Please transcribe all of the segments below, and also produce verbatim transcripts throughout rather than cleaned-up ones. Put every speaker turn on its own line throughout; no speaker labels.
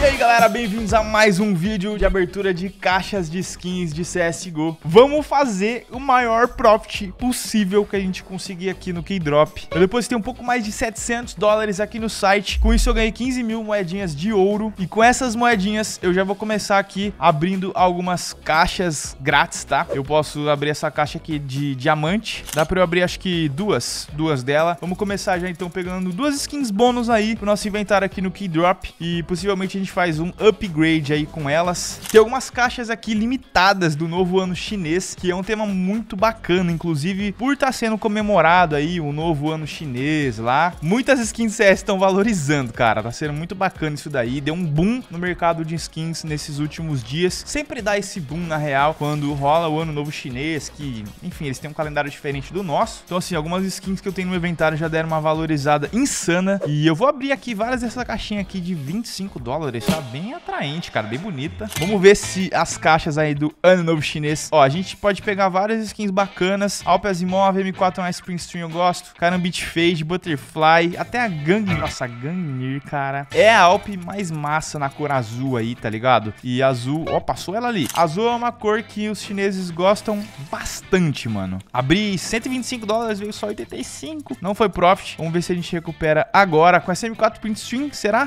E aí galera, bem-vindos a mais um vídeo de abertura de caixas de skins de C S G O. Vamos fazer o maior profit possível que a gente conseguir aqui no Keydrop. Eu depositei um pouco mais de setecentos dólares aqui no site. Com isso eu ganhei quinze mil moedinhas de ouro. E com essas moedinhas eu já vou começar aqui abrindo algumas caixas grátis, tá? Eu posso abrir essa caixa aqui de diamante. Dá pra eu abrir acho que duas, duas dela. Vamos começar já então pegando duas skins bônus aí pro nosso inventário aqui no Keydrop. E possivelmente a gente faz um upgrade aí com elas. Tem algumas caixas aqui limitadas do novo ano chinês, que é um tema muito bacana, inclusive por estar sendo comemorado aí o novo ano chinês lá. Muitas skins C S estão valorizando, cara. Tá sendo muito bacana isso daí. Deu um boom no mercado de skins nesses últimos dias. Sempre dá esse boom na real quando rola o ano novo chinês, que, enfim, eles têm um calendário diferente do nosso. Então assim, algumas skins que eu tenho no inventário já deram uma valorizada insana. E eu vou abrir aqui várias dessa caixinha aqui de vinte e cinco dólares, tá bem atraente, cara, bem bonita. Vamos ver se as caixas aí do ano novo chinês, ó, a gente pode pegar várias skins bacanas. Alp Asimov, M quatro um Spring Stream eu gosto, Karambit Fade, Butterfly, até a Gang, nossa, Gangnir, cara, é a Alp mais massa na cor azul aí, tá ligado? E azul, ó, passou ela ali. Azul é uma cor que os chineses gostam bastante, mano. Abri cento e vinte e cinco dólares, veio só oitenta e cinco, não foi profit. Vamos ver se a gente recupera agora com essa M quatro Print Stream, será?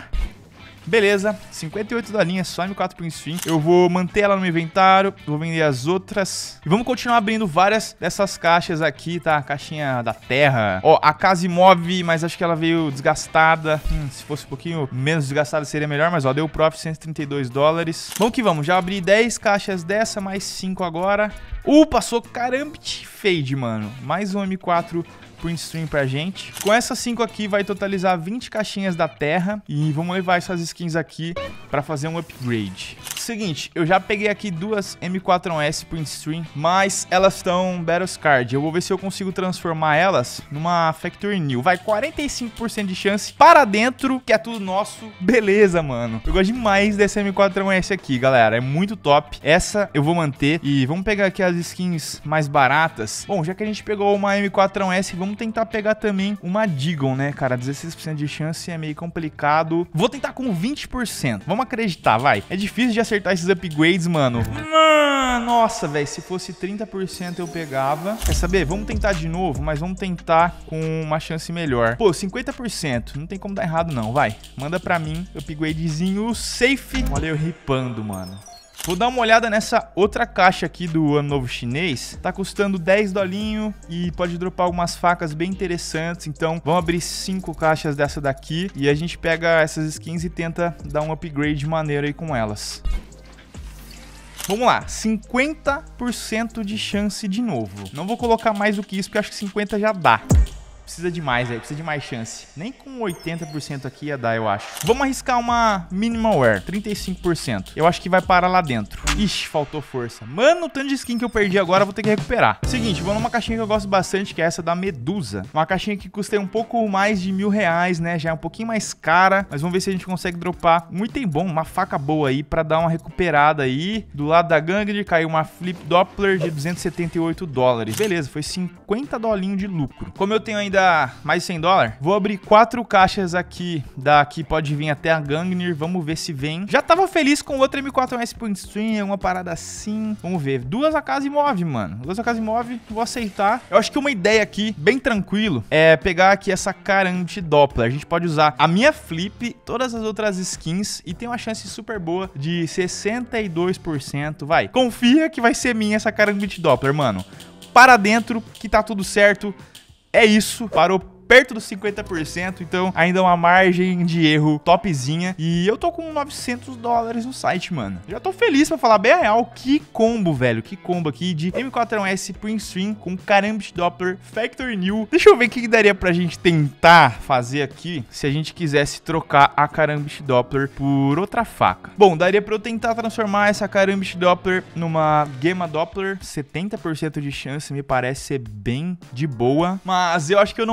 Beleza, cinquenta e oito dolinhas só M quatro Print Stream. Eu vou manter ela no meu inventário, vou vender as outras. E vamos continuar abrindo várias dessas caixas aqui, tá? Caixinha da terra. Ó, a Casimov, mas acho que ela veio desgastada. Hum, se fosse um pouquinho menos desgastada seria melhor, mas ó, deu profit cento e trinta e dois dólares. Vamos que vamos, já abri dez caixas dessa, mais cinco agora. Uh, passou Karambit Fade, mano. Mais um M quatro Print Stream pra gente. Com essas cinco aqui vai totalizar vinte caixinhas da terra. E vamos levar essas skins aqui pra fazer um upgrade. Seguinte, eu já peguei aqui duas M quatro um S Print Stream, mas elas estão Battle Card. Eu vou ver se eu consigo transformar elas numa Factory New. Vai, quarenta e cinco por cento de chance para dentro, que é tudo nosso. Beleza, mano. Eu gosto demais dessa M quatro um S aqui, galera. É muito top. Essa eu vou manter. E vamos pegar aqui as skins mais baratas. Bom, já que a gente pegou uma M quatro um S, vamos tentar pegar também uma Deagle, né, cara? dezesseis por cento de chance é meio complicado. Vou tentar com vinte por cento. Vamos acreditar, vai. É difícil de acertar esses upgrades, mano. Mano, nossa, velho. Se fosse trinta por cento eu pegava. Quer saber? Vamos tentar de novo, mas vamos tentar com uma chance melhor. Pô, cinquenta por cento. Não tem como dar errado, não. Vai. Manda pra mim. Upgradezinho safe. Olha eu ripando, mano. Vou dar uma olhada nessa outra caixa aqui do ano novo chinês. Tá custando dez dolinho e pode dropar algumas facas bem interessantes. Então vamos abrir cinco caixas dessa daqui e a gente pega essas skins e tenta dar um upgrade maneiro aí com elas. Vamos lá, cinquenta por cento de chance de novo. Não vou colocar mais do que isso porque acho que cinquenta já dá. Precisa de mais, aí, precisa de mais chance. Nem com oitenta por cento aqui ia dar, eu acho. Vamos arriscar uma Minimal Wear, trinta e cinco por cento. Eu acho que vai parar lá dentro. Ixi, faltou força. Mano, o tanto de skin que eu perdi agora, eu vou ter que recuperar. Seguinte, vou numa caixinha que eu gosto bastante, que é essa da Medusa. Uma caixinha que custa um pouco mais de mil reais, né? Já é um pouquinho mais cara, mas vamos ver se a gente consegue dropar um item bom, uma faca boa aí, pra dar uma recuperada aí. Do lado da Gangue caiu uma Flip Doppler de duzentos e setenta e oito dólares. Beleza, foi cinquenta dolinhos de lucro. Como eu tenho ainda mais de cem dólares, vou abrir quatro caixas aqui, daqui pode vir até a Gangnir, vamos ver se vem. Já tava feliz com outra M quatro um S Print Stream, uma parada assim, vamos ver. Duas A K Asimov, mano, duas A K Asimov, vou aceitar. Eu acho que uma ideia aqui, bem tranquilo, é pegar aqui essa Karambit Doppler. A gente pode usar a minha Flip, todas as outras skins e tem uma chance super boa de sessenta e dois por cento, vai. Confia que vai ser minha essa Karambit Doppler, mano. Para dentro, que tá tudo certo. É isso, parou perto dos cinquenta por cento, então ainda uma margem de erro topzinha. E eu tô com novecentos dólares no site, mano. Já tô feliz pra falar bem a real. Que combo, velho, que combo aqui de M quatro um S Print Stream com Karambit Doppler Factory New. Deixa eu ver o que daria pra gente tentar fazer aqui se a gente quisesse trocar a Karambit Doppler por outra faca. Bom, daria pra eu tentar transformar essa Karambit Doppler numa Gamma Doppler. setenta por cento de chance me parece ser bem de boa, mas eu acho que eu não vou fazer esse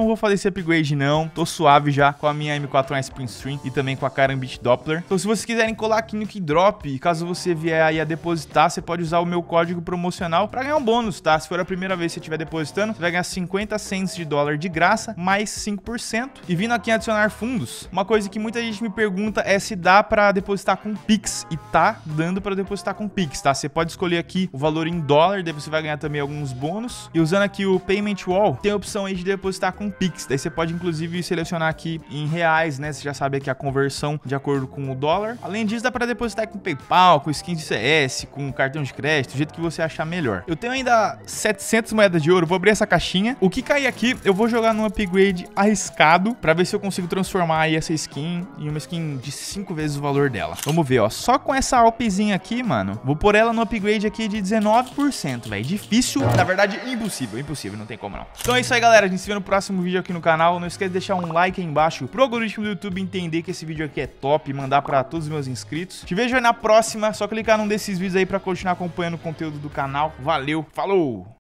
esse upgrade não, tô suave já com a minha M quatro Spring Stream e também com a Karambit Doppler. Então se vocês quiserem colar aqui no Keydrop, e caso você vier aí a depositar, você pode usar o meu código promocional pra ganhar um bônus, tá? Se for a primeira vez que você estiver depositando, você vai ganhar cinquenta cents de dólar de graça, mais cinco por cento. E vindo aqui em adicionar fundos, uma coisa que muita gente me pergunta é se dá pra depositar com Pix, e tá dando pra depositar com Pix, tá? Você pode escolher aqui o valor em dólar, daí você vai ganhar também alguns bônus. E usando aqui o Payment Wall, tem a opção aí de depositar com Pix, daí você pode inclusive selecionar aqui em reais, né? Você já sabe aqui a conversão de acordo com o dólar. Além disso, dá pra depositar com PayPal, com skins de C S, com cartão de crédito, do jeito que você achar melhor. Eu tenho ainda setecentas moedas de ouro, vou abrir essa caixinha. O que cair aqui, eu vou jogar num upgrade arriscado pra ver se eu consigo transformar aí essa skin em uma skin de cinco vezes o valor dela. Vamos ver, ó. Só com essa Alpezinha aqui, mano, vou pôr ela no upgrade aqui de dezenove por cento, velho. Difícil, na verdade, impossível. Impossível, não tem como não. Então é isso aí, galera. A gente se vê no próximo vídeo aqui no canal. Não esquece de deixar um like aí embaixo pro algoritmo do YouTube entender que esse vídeo aqui é top, mandar pra todos os meus inscritos. Te vejo aí na próxima. Só clicar num desses vídeos aí pra continuar acompanhando o conteúdo do canal. Valeu, falou!